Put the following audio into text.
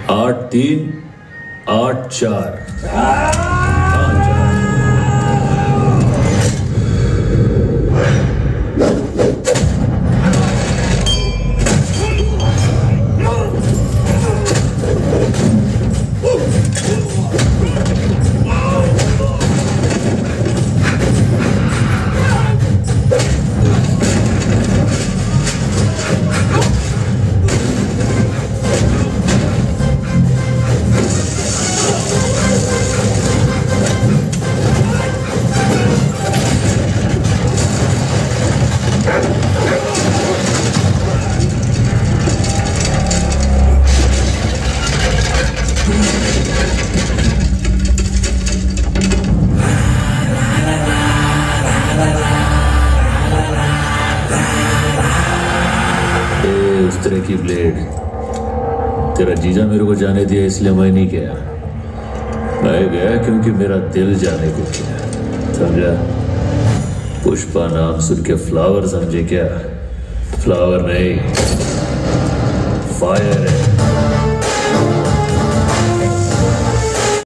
8-3-8-4। उस तरह की ब्लेड तेरा जीजा मेरे को जाने दिया इसलिए मैं नहीं गया। मैं गया क्योंकि मेरा दिल जाने को किया, समझा? पुष्पा नाम सुन के फ्लावर समझे क्या? फ्लावर नहीं, फायर है।